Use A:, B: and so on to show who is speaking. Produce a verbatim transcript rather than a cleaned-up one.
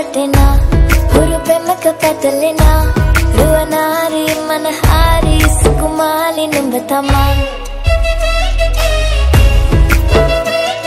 A: වැටෙනා හුරු පෙමක පැටලෙනා රුවනාරි මනහාරි සුකුමාලි නුඹ තමා